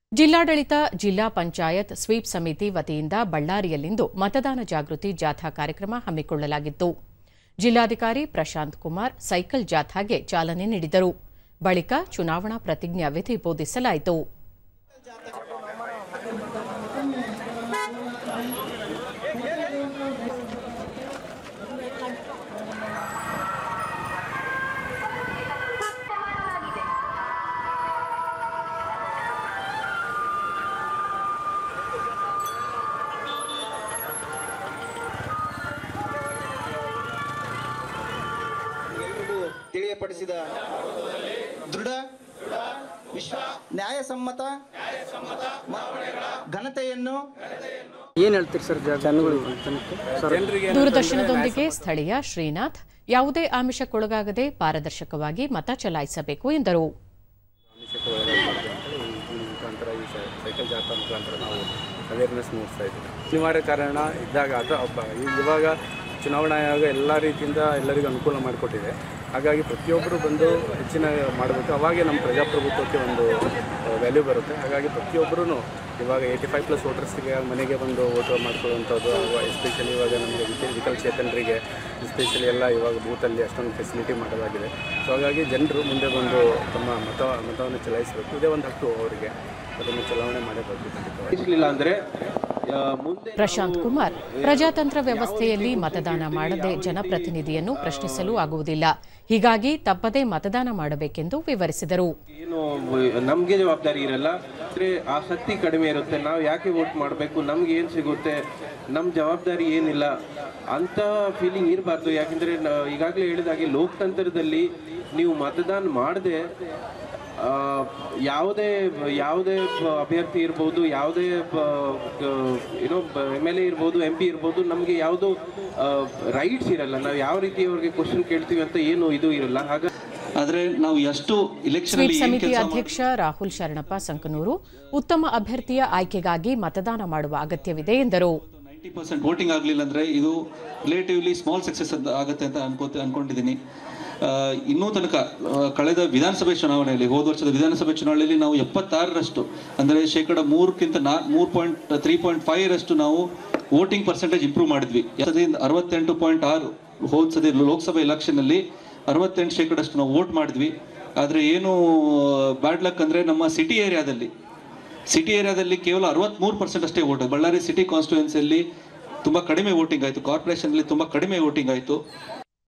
ಜಿಲ್ಲಾಡಳಿತ ಜಿಲ್ಲಾ ಪಂಚಾಯತ್ ಸ್ವೀಪ್ ಸಮಿತಿ ವತಿಯಿಂದ ಬಳ್ಳಾರಿಯಲ್ಲಿಂದು ಮತದಾನ ಜಾಗೃತಿ ಜಾಥಾ ಕಾರ್ಯಕ್ರಮ ಹಮ್ಮಿಕೊಳ್ಳಲಾಗಿತ್ತು. ಜಿಲ್ಲಾಧಿಕಾರಿ ಪ್ರಶಾಂತ್ ಕುಮಾರ್ ಸೈಕಲ್ ಜಾಥಾಗೆ ಚಾಲನೆ ನೀಡಿದರು. ಬಳಿಕ ಚುನಾವಣಾ ಪ್ರತಿಜ್ಞಾ ವಿಧಿ ಬೋಧಿಸಲಾಯಿತು. ತಿಳಿಯಪಡಿಸಿದ ದೃಢ ನ್ಯಾಯಸಮ್ಮತ ಘನತೆಯನ್ನು ಏನು ಹೇಳ್ತೀರಿ ಸರ್ ಜನಗಳು? ದೂರದರ್ಶನದೊಂದಿಗೆ ಸ್ಥಳೀಯ ಶ್ರೀನಾಥ್ ಯಾವುದೇ ಆಮಿಷಕ್ಕೊಳಗಾಗದೆ ಪಾರದರ್ಶಕವಾಗಿ ಮತ ಚಲಾಯಿಸಬೇಕು ಎಂದರು. ಸೈಕಲ್ ಜಾಥಾ ಮುಖಾಂತರ ನಾವು ಅವೇರ್ನೆಸ್ ಮೂಡಿಸ್ತಾ ಇದ್ದೀವಿ. ಅನಿವಾರ್ಯ ಕಾರಣ ಇದ್ದಾಗ ಇವಾಗ ಚುನಾವಣಾ ಆಯೋಗ ಎಲ್ಲ ರೀತಿಯಿಂದ ಎಲ್ಲರಿಗೂ ಅನುಕೂಲ ಮಾಡಿಕೊಟ್ಟಿದೆ. ಹಾಗಾಗಿ ಪ್ರತಿಯೊಬ್ಬರು ಬಂದು ಹೆಚ್ಚಿನ ಮಾಡಬೇಕು. ಅವಾಗೇ ನಮ್ಮ ಪ್ರಜಾಪ್ರಭುತ್ವಕ್ಕೆ ಒಂದು ವ್ಯಾಲ್ಯೂ ಬರುತ್ತೆ. ಹಾಗಾಗಿ ಪ್ರತಿಯೊಬ್ಬರೂ ಇವಾಗ 85+ ವೋಟರ್ಸ್ಗೆ ಮನೆಗೆ ಬಂದು ವೋಟ್ ಮಾಡ್ಕೊಳ್ಳುವಂಥದ್ದು, ಎಸ್ಪೆಷಲಿ ಇವಾಗ ನಮಗೆ ವಿಕಲಚೇತನರಿಗೆ ಎಸ್ಪೆಷಲಿ ಎಲ್ಲ ಇವಾಗ ಬೂತಲ್ಲಿ ಅಷ್ಟೊಂದು ಫೆಸಿಲಿಟಿ ಮಾಡಲಾಗಿದೆ. ಸೊ ಹಾಗಾಗಿ ಜನರು ಮುಂದೆ ಬಂದು ತಮ್ಮ ಮತವನ್ನು ಚಲಾಯಿಸಬೇಕು. ಇದೇ ಒಂದು ಹಕ್ಕು ಅವರಿಗೆ, ಅದನ್ನು ಚಲಾವಣೆ ಮಾಡಬೇಕು. ಪ್ರಶಾಂತ್ ಕುಮಾರ್ ಪ್ರಜಾತಂತ್ರ ವ್ಯವಸ್ಥೆಯಲ್ಲಿ ಮತದಾನ ಮಾಡದೆ ಜನಪ್ರತಿನಿಧಿಯನ್ನು ಪ್ರಶ್ನಿಸಲು ಆಗುವುದಿಲ್ಲ. ಹೀಗಾಗಿ ತಪ್ಪದೇ ಮತದಾನ ಮಾಡಬೇಕೆಂದು ವಿವರಿಸಿದರು. ಏನು ನಮಗೆ ಜವಾಬ್ದಾರಿ ಇರಲ್ಲ, ಆಸಕ್ತಿ ಕಡಿಮೆ ಇರುತ್ತೆ. ನಾವು ಯಾಕೆ ವೋಟ್ ಮಾಡಬೇಕು, ನಮ್ಗೆ ಏನು ಸಿಗುತ್ತೆ, ನಮ್ಮ ಜವಾಬ್ದಾರಿ ಏನಿಲ್ಲ ಅಂತ ಫೀಲಿಂಗ್ ಇರಬಾರ್ದು. ಯಾಕೆಂದರೆ ಈಗಾಗಲೇ ಹೇಳಿದಾಗೆ ಲೋಕತಂತ್ರದಲ್ಲಿ ನೀವು ಮತದಾನ ಮಾಡದೆ ಯಾವುದೇ ಅಭ್ಯರ್ಥಿ ಇರ್ಬೋದು, ಯಾವುದೇ MLA ಇರ್ಬೋದು, MP ಇರ್ಬೋದು, ನಮಗೆ ಯಾವುದು ರೈಟ್ಸ್ ಇರಲ್ಲ. ನಾವು ಯಾವ ರೀತಿ ಅವ್ರಿಗೆ ಕ್ವಶನ್ ಕೇಳ್ತೀವಿ ಅಂತ ಏನು ಇದು ಇರಲ್ಲ. ಹಾಗಾಗಿ ಆದರೆ ನಾವು ಎಷ್ಟು ಸ್ವೀಪ್ ಸಮಿತಿ ಅಧ್ಯಕ್ಷ ರಾಹುಲ್ ಶರಣಪ್ಪ ಸಂಕನೂರು ಉತ್ತಮ ಅಭ್ಯರ್ಥಿಯ ಆಯ್ಕೆಗಾಗಿ ಮತದಾನ ಮಾಡುವ ಅಗತ್ಯವಿದೆ ಎಂದರು. 90% ವೋಟಿಂಗ್ ಆಗಲಿಲ್ಲ ಅಂದರೆ ಇದು ರಿಲೇಟಿವ್ಲಿ ಸ್ಮಾಲ್ ಸಕ್ಸಸ್ ಆಗುತ್ತೆ ಅಂತ ಅನ್ಕೊಂಡಿದ್ದೀನಿ. ಇನ್ನೂ ತನಕ ಕಳೆದ ವಿಧಾನಸಭೆ ಚುನಾವಣೆಯಲ್ಲಿ, ಹೋದ ವರ್ಷದ ವಿಧಾನಸಭೆ ಚುನಾವಣೆಯಲ್ಲಿ ನಾವು 76% ಅಂದರೆ 3.5% ನಾವು ವೋಟಿಂಗ್ ಪರ್ಸೆಂಟೇಜ್ ಇಂಪ್ರೂವ್ ಮಾಡಿದ್ವಿ. 68.6 ಹೋದ ಸತಿ ಲೋಕಸಭೆ ಎಲೆಕ್ಷನ್ನಲ್ಲಿ 68% ನಾವು ವೋಟ್ ಮಾಡಿದ್ವಿ. ಆದರೆ ಏನು ಬ್ಯಾಡ್ ಲಕ್ ಅಂದರೆ ನಮ್ಮ ಸಿಟಿ ಏರಿಯಾದಲ್ಲಿ ಕೇವಲ 63% ಅಷ್ಟೇ ವೋಟ್. ಬಳ್ಳಾರಿ ಸಿಟಿ ಕಾನ್ಸ್ಟಿಟ್ಯೂನ್ಸಿಯಲ್ಲಿ ತುಂಬ ಕಡಿಮೆ ವೋಟಿಂಗ್ ಆಯಿತು, ಕಾರ್ಪೊರೇಷನ್ಲಿ ತುಂಬ ಕಡಿಮೆ ವೋಟಿಂಗ್ ಆಯಿತು.